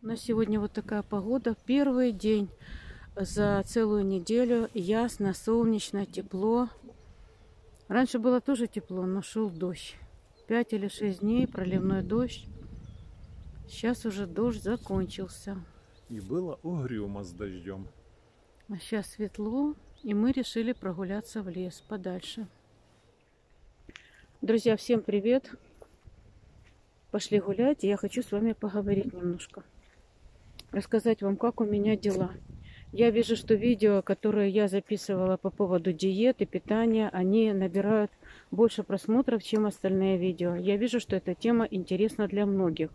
На сегодня вот такая погода. Первый день за целую неделю. Ясно, солнечно, тепло. Раньше было тоже тепло, но шел дождь. 5 или 6 дней проливной дождь. Сейчас уже дождь закончился. И было угрюмо с дождем. А сейчас светло, и мы решили прогуляться в лес подальше. Друзья, всем привет! Пошли гулять, и я хочу с вами поговорить немножко. Рассказать вам, как у меня дела. Я вижу, что видео, которые я записывала по поводу диеты, питания, они набирают больше просмотров, чем остальные видео. Я вижу, что эта тема интересна для многих.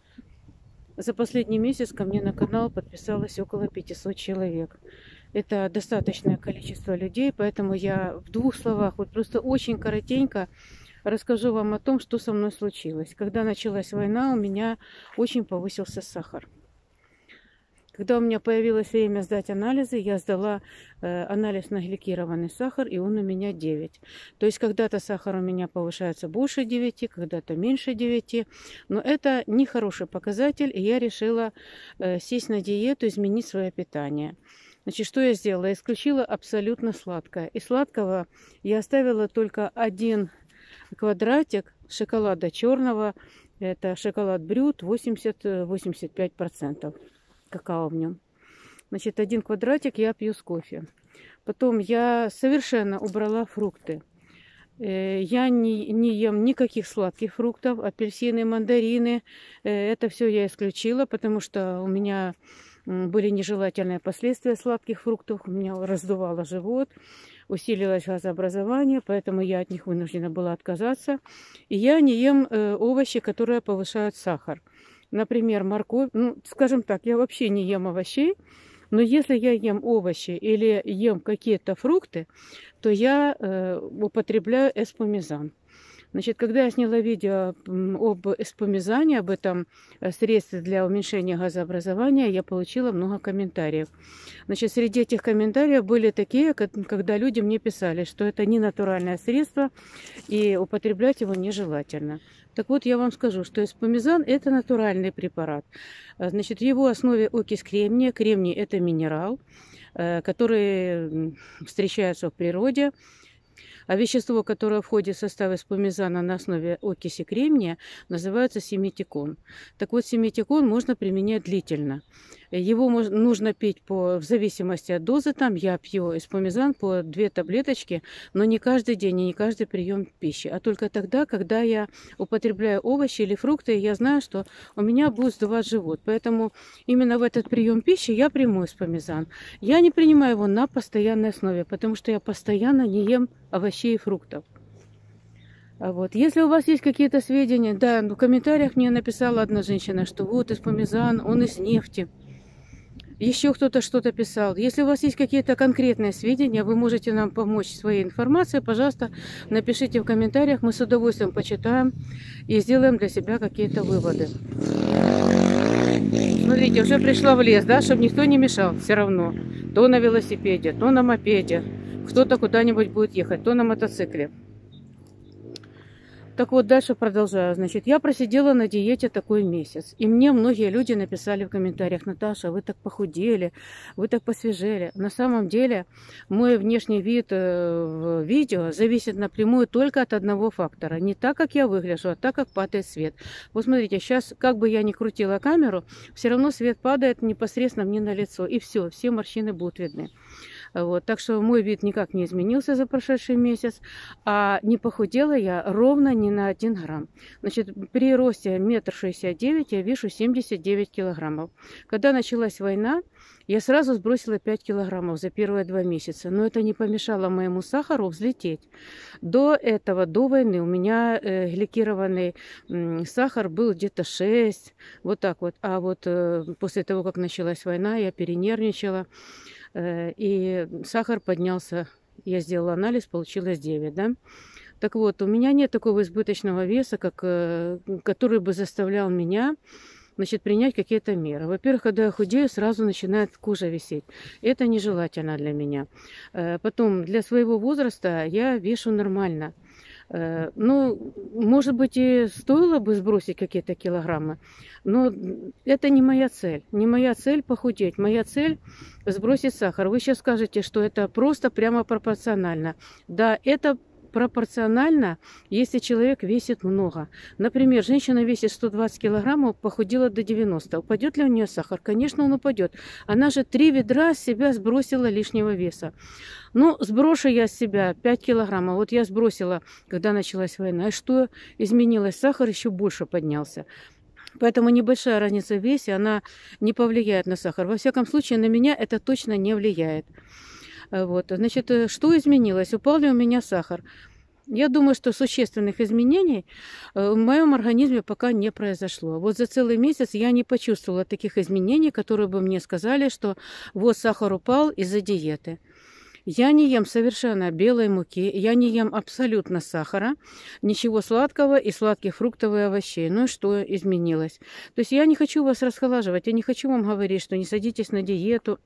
За последний месяц ко мне на канал подписалось около 500 человек. Это достаточное количество людей, поэтому я в двух словах, вот просто очень коротенько расскажу вам о том, что со мной случилось. Когда началась война, у меня очень повысился сахар. Когда у меня появилось время сдать анализы, я сдала анализ на гликированный сахар, и он у меня 9. То есть когда-то сахар у меня повышается больше 9, когда-то меньше 9. Но это не хороший показатель, и я решила сесть на диету, изменить свое питание. Значит, что я сделала? Я исключила абсолютно сладкое. Из сладкого я оставила только один квадратик шоколада черного. Это шоколад Брют 80-85%. Какао в нем. Значит, один квадратик я пью с кофе. Потом я совершенно убрала фрукты. Я не ем никаких сладких фруктов, апельсины, мандарины. Это все я исключила, потому что у меня были нежелательные последствия сладких фруктов. У меня раздувало живот, усилилось газообразование, поэтому я от них вынуждена была отказаться. И я не ем овощи, которые повышают сахар. Например, морковь. Ну, скажем так, я вообще не ем овощей, но если я ем овощи или ем какие-то фрукты, то я употребляю эспумизан. Значит, когда я сняла видео об эспумизане, об этом средстве для уменьшения газообразования, я получила много комментариев. Значит, среди этих комментариев были такие, когда люди мне писали, что это не натуральное средство и употреблять его нежелательно. Так вот, я вам скажу, что эспумизан – это натуральный препарат. Значит, в его основе окись кремния. Кремний – это минерал, который встречается в природе. А вещество, которое входит в состав эспумизана на основе окиси кремния, называется симитикон. Так вот, симитикон можно применять длительно. Его нужно пить в зависимости от дозы. Там я пью эспумизан по 2 таблеточки, но не каждый день и не каждый прием пищи, а только тогда, когда я употребляю овощи или фрукты, и я знаю, что у меня будет сдувать живот. Поэтому именно в этот прием пищи я приму эспумизан. Я не принимаю его на постоянной основе, потому что я постоянно не ем овощей и фруктов. Вот. Если у вас есть какие-то сведения, да, в комментариях мне написала одна женщина, что вот эспумизан, он из нефти. Еще кто-то что-то писал. Если у вас есть какие-то конкретные сведения, вы можете нам помочь своей информацией, пожалуйста, напишите в комментариях, мы с удовольствием почитаем и сделаем для себя какие-то выводы. Смотрите, уже пришла в лес, да, чтобы никто не мешал все равно. То на велосипеде, то на мопеде. Кто-то куда-нибудь будет ехать, то на мотоцикле. Так вот, дальше продолжаю. Значит, я просидела на диете такой месяц. И мне многие люди написали в комментариях: Наташа, вы так похудели, вы так посвежели. На самом деле, мой внешний вид в видео зависит напрямую только от одного фактора. Не так, как я выгляжу, а так, как падает свет. Вот смотрите, сейчас, как бы я ни крутила камеру, все равно свет падает непосредственно мне на лицо. И все морщины будут видны. Вот, так что мой вид никак не изменился за прошедший месяц, а не похудела я ровно ни на 1 грамм. Значит, при росте 1,69 м я вешу 79 килограммов. Когда началась война, я сразу сбросила 5 килограммов за первые 2 месяца, но это не помешало моему сахару взлететь. До этого, до войны, у меня гликированный сахар был где-то 6, вот так вот. А вот после того, как началась война, я перенервничала. И сахар поднялся, я сделала анализ, получилось 9, да? Так вот, у меня нет такого избыточного веса, который бы заставлял меня, значит, принять какие-то меры. Во-первых, когда я худею, сразу начинает кожа висеть. Это нежелательно для меня. Потом, для своего возраста я вешу нормально. Ну, может быть, и стоило бы сбросить какие-то килограммы, но это не моя цель. Не моя цель похудеть. Моя цель сбросить сахар. Вы сейчас скажете, что это просто прямо пропорционально. Да, это пропорционально, если человек весит много. Например, женщина весит 120 килограммов, похудела до 90. Упадет ли у нее сахар? Конечно, он упадет. Она же 3 ведра с себя сбросила лишнего веса. Ну, сброшу я с себя 5 килограммов. Вот я сбросила, когда началась война. И что изменилось? Сахар еще больше поднялся. Поэтому небольшая разница в весе, она не повлияет на сахар. Во всяком случае, на меня это точно не влияет. Вот. Значит, что изменилось? Упал ли у меня сахар? Я думаю, что существенных изменений в моем организме пока не произошло. Вот за целый месяц я не почувствовала таких изменений, которые бы мне сказали, что вот сахар упал из-за диеты. Я не ем совершенно белой муки, я не ем абсолютно сахара, ничего сладкого и сладких фруктов и овощей. Ну и что изменилось? То есть я не хочу вас расхолаживать, я не хочу вам говорить, что не садитесь на диету.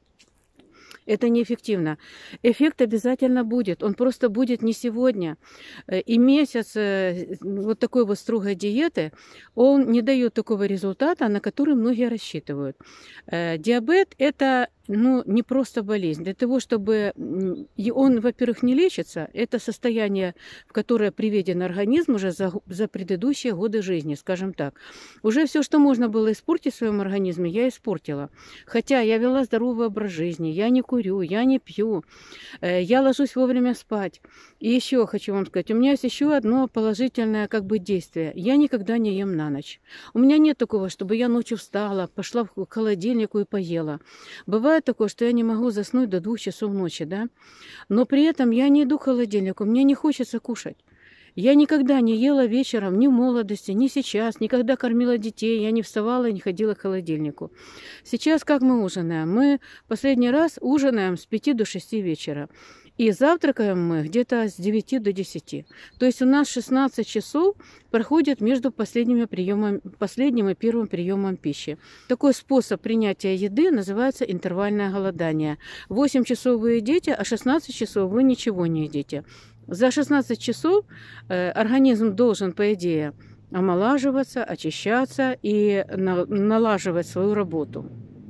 Это неэффективно. Эффект обязательно будет. Он просто будет не сегодня. И месяц вот такой вот строгой диеты, он не дает такого результата, на который многие рассчитывают. Диабет – это не просто болезнь. Для того, чтобы он, во-первых, не лечится, это состояние, в которое приведен организм уже за предыдущие годы жизни, скажем так. Уже все, что можно было испортить в своем организме, я испортила. Хотя я вела здоровый образ жизни, я не курю, я не пью, я ложусь вовремя спать. И еще хочу вам сказать, у меня есть еще одно положительное действие. Я никогда не ем на ночь. У меня нет такого, чтобы я ночью встала, пошла к холодильнику и поела. Бывает такое, что я не могу заснуть до 2 часов ночи, да? Но при этом я не иду к холодильнику, мне не хочется кушать. Я никогда не ела вечером, ни в молодости, ни сейчас, никогда кормила детей, я не вставала и не ходила к холодильнику. Сейчас как мы ужинаем? Мы последний раз ужинаем с 5 до 6 вечера. И завтракаем мы где-то с 9 до 10. То есть у нас 16 часов проходит между последним и первым приемом пищи. Такой способ принятия еды называется интервальное голодание. 8 часов вы едите, а 16 часов вы ничего не едите. За 16 часов организм должен, по идее, омолаживаться, очищаться и налаживать свою работу.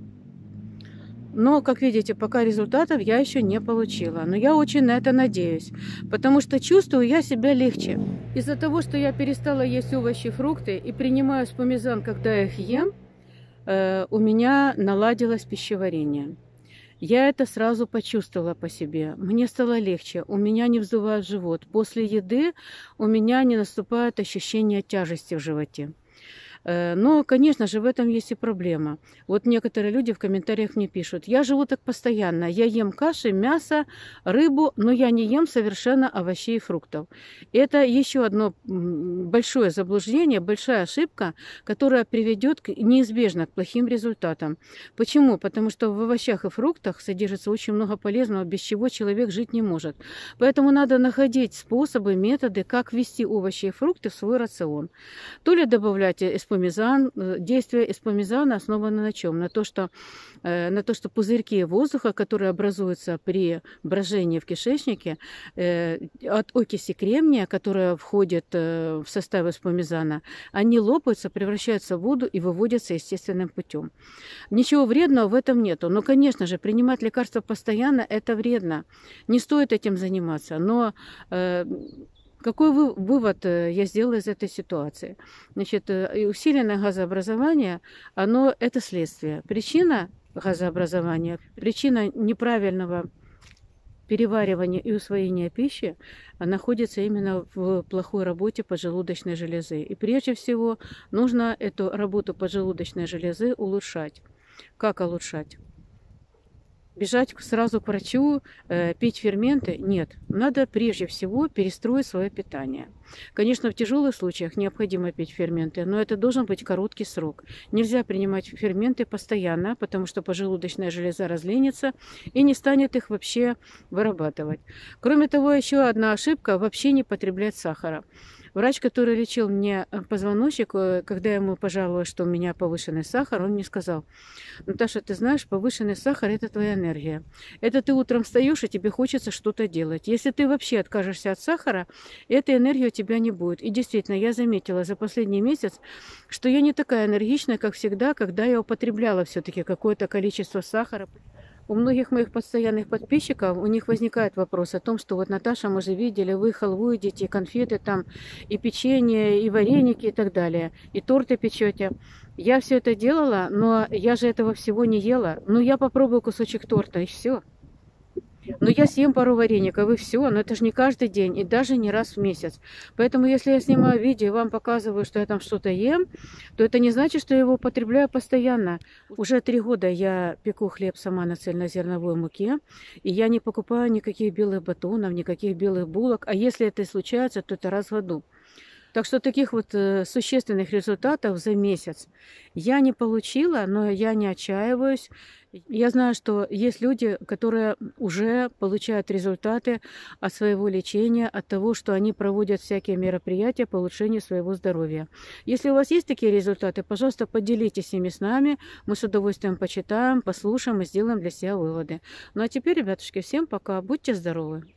Но, как видите, пока результатов я еще не получила. Но я очень на это надеюсь, потому что чувствую я себя легче. Из-за того, что я перестала есть овощи и фрукты и принимаю спомизан, когда я их ем, у меня наладилось пищеварение. Я это сразу почувствовала по себе. Мне стало легче, у меня не вздувает живот. После еды у меня не наступает ощущение тяжести в животе. Но, конечно же, в этом есть и проблема. Вот некоторые люди в комментариях мне пишут: я живу так постоянно, я ем каши, мясо, рыбу, но я не ем совершенно овощей и фруктов. Это еще одно большое заблуждение, большая ошибка, которая приведет неизбежно к плохим результатам. Почему? Потому что в овощах и фруктах содержится очень много полезного, без чего человек жить не может. Поэтому надо находить способы, методы, как ввести овощи и фрукты в свой рацион. То ли добавлять эспумизан. Действие эспумизана основано на чем? На то, что пузырьки воздуха, которые образуются при брожении в кишечнике от окиси кремния, которая входит в состав эспумизана, они лопаются, превращаются в воду и выводятся естественным путем. Ничего вредного в этом нету. Но, конечно же, принимать лекарства постоянно – это вредно. Не стоит этим заниматься. Но какой вывод я сделала из этой ситуации? Значит, усиленное газообразование, это следствие. Причина газообразования, причина неправильного переваривания и усвоения пищи находится именно в плохой работе поджелудочной железы. И прежде всего нужно эту работу поджелудочной железы улучшать. Как улучшать? Бежать сразу к врачу, пить ферменты? Нет. Надо прежде всего перестроить свое питание. Конечно, в тяжелых случаях необходимо пить ферменты, но это должен быть короткий срок. Нельзя принимать ферменты постоянно, потому что поджелудочная железа разленится и не станет их вообще вырабатывать. Кроме того, еще одна ошибка – вообще не потреблять сахара. Врач, который лечил мне позвоночник, когда я ему пожаловалась, что у меня повышенный сахар, он мне сказал: Наташа, ты знаешь, повышенный сахар – это твоя энергия. Это ты утром встаешь, и тебе хочется что-то делать. Если если ты вообще откажешься от сахара, этой энергии у тебя не будет. И действительно, я заметила за последний месяц, что я не такая энергичная, как всегда, когда я употребляла все-таки какое-то количество сахара. У многих моих постоянных подписчиков, у них возникает вопрос о том, что вот, Наташа, мы же видели, вы халву едите, и конфеты там, и печенье, и вареники, и так далее, и торты печете. Я все это делала, но я же этого всего не ела. Ну, я попробую кусочек торта, и все. Но я съем пару вареников, и все. Но это же не каждый день, и даже не раз в месяц. Поэтому, если я снимаю видео и вам показываю, что я там что-то ем, то это не значит, что я его употребляю постоянно. Уже 3 года я пеку хлеб сама на цельнозерновой муке, и я не покупаю никаких белых батонов, никаких белых булок. А если это и случается, то это раз в году. Так что таких вот существенных результатов за месяц я не получила, но я не отчаиваюсь. Я знаю, что есть люди, которые уже получают результаты от своего лечения, от того, что они проводят всякие мероприятия по улучшению своего здоровья. Если у вас есть такие результаты, пожалуйста, поделитесь ими с нами. Мы с удовольствием почитаем, послушаем и сделаем для себя выводы. Ну а теперь, ребятушки, всем пока. Будьте здоровы!